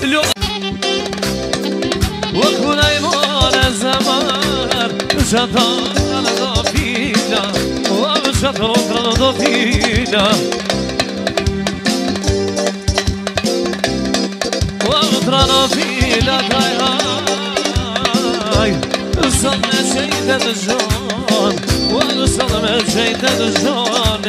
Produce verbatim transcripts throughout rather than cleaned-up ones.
وكل ايمان الزمان شطان ضفينا وشطان ضفينا وطرنا فينا هاي هاي وصلنا شيدا الجان وصلنا شيدا الجان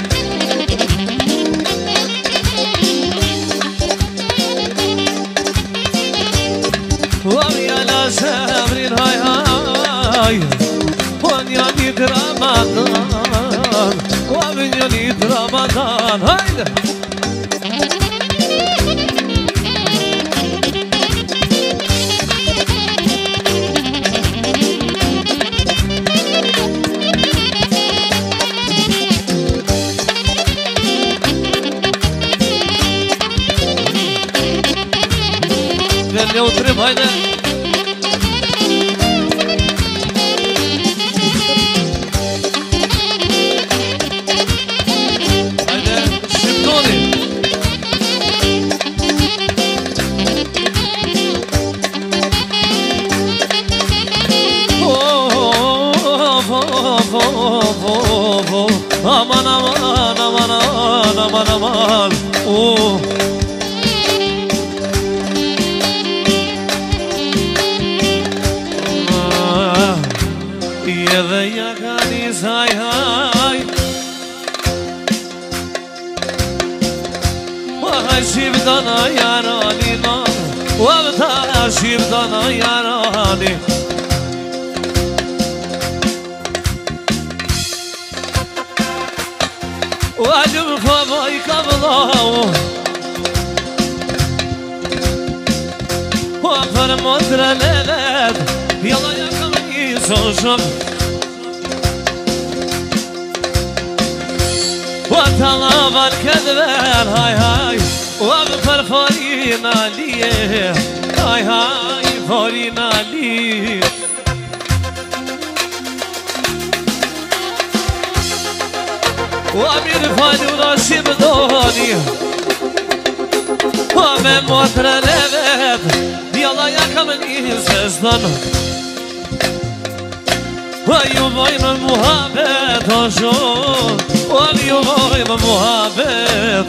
ويا لا سامرين هاي هاي وان ينيد رمضان ومن ينيد رمضان هايدا اللي وطرب هيدا هيدا شبتوني aman aman aman aman aman aman oh يا ذا كنيس هاي هاي وهشيب دانا يا راني نار وهشيب دانا يا راني وعجب فضاي قبضه وفرمت لليلات يلا يا صوصب وطلب الكذبان هاي هاي واغفر فورينا ليه هاي هاي فورينا ليه وامير فانونا شبدوني ومن موتر لبت يلا يا كمن يسزدن ويومين المهابط هشون واليومين المهابط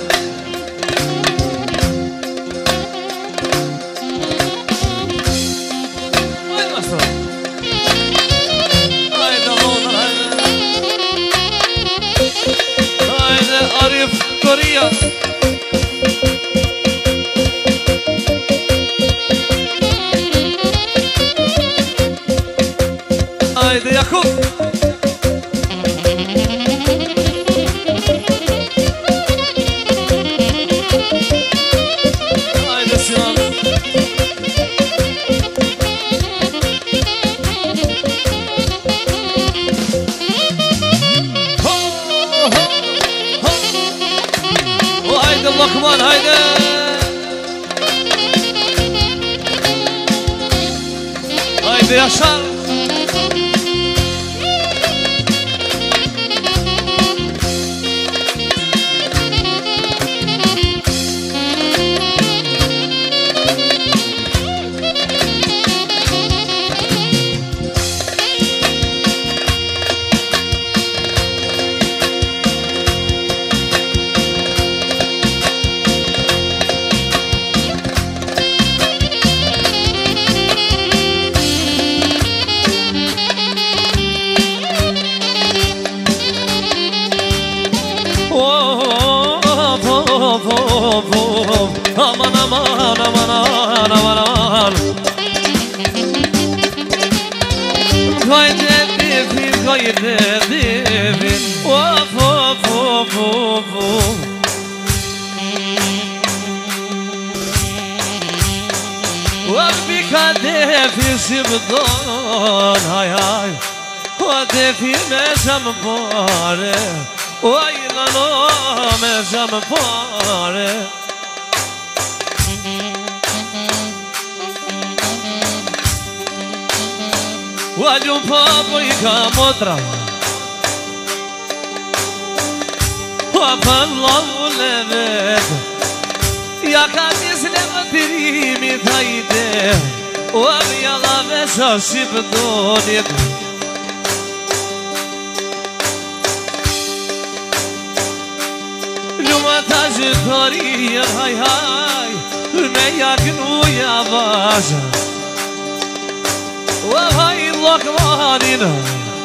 وين مصر؟ هايدا مونر هايدا هايدا أريف كوريا هايدا ياكوب هايدا سلام وهايدا اللقمان هايدا هايدا يا شر aman aman aman aman aman aman Gayde devin gayde devin Of of of of of Rabbi kadefi şibdan hay hay Kadefi mezam pare Aylan o mezam pare Guagliun popo i camotra Opan lavu levet Ya kadis leva tiri هيدي وبيلا بشاشي بدوني لما تجي طريق هاي هاي الميا كنو يا باشا وهاي اللقمانين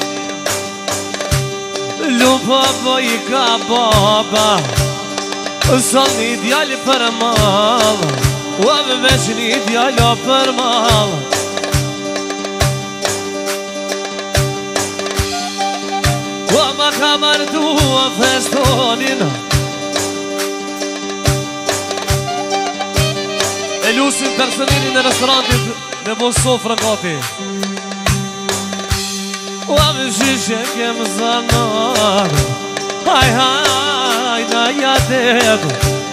لو بابا يكا بابا صلني ديالي فرمال وبمشني ديالي فرمال وما كمرتو وفستونين الوسي ترسليني للرستورانتي نبو الصفرة قاطي وامشي شكي مزنار هاي هاي نا يا ديدو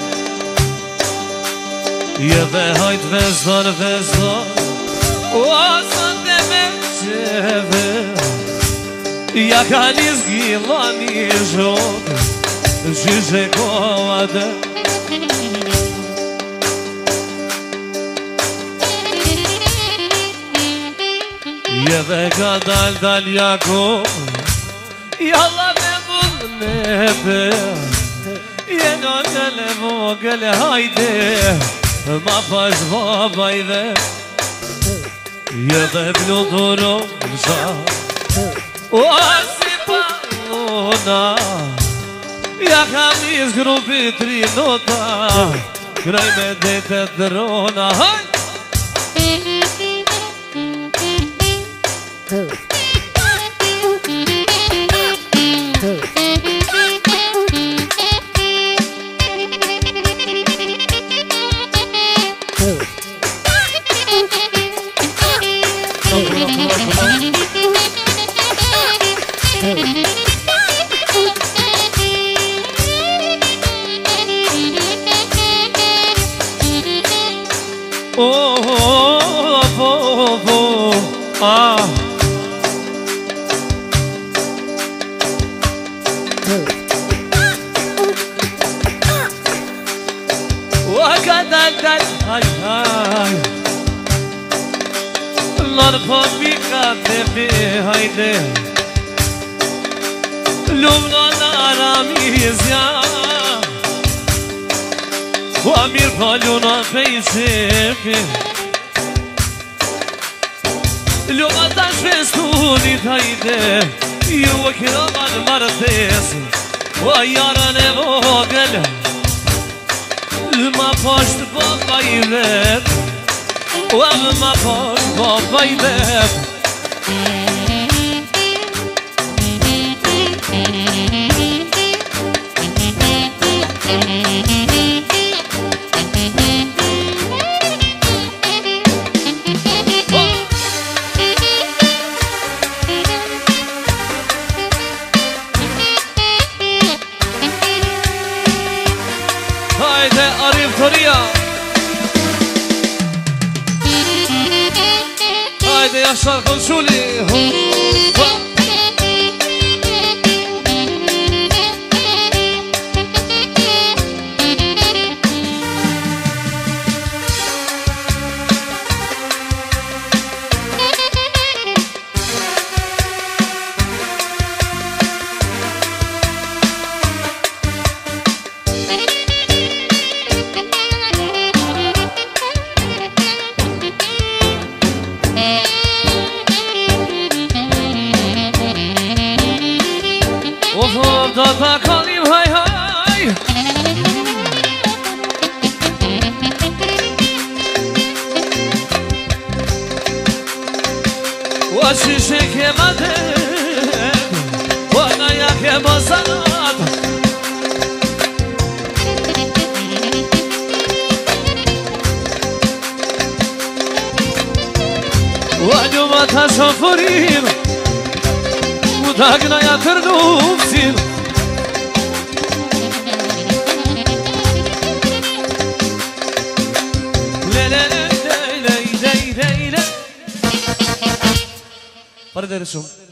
يا ذا هاي تفزر فزر وصل دمشفر يا كانيز جيلاني جود جيجي قواده يا ذاك دال دال ياكم يلا نبول نبل يا نوتل فوقل هايدي ما فاش بابا إذا يا ذبلو دورو مشا واسيبالونا يا خميس قروبي ترينوتا كراي مديت الدرونا هاي وامير خالونا فيسيفي لو ما تشفستوني تايده يوكي رمان مرتيس وياراني بوغل ما فاشت بابا يذب وما فاشت بابا يذب هايدي يا شرق شولي وفضلت كليم هاي هاي وشيشك مدد وانا ياك بصنات واجو ما تشوفرين وداقنا يا تردوبسين لا لا لا لا لا لا لا فرد رسوم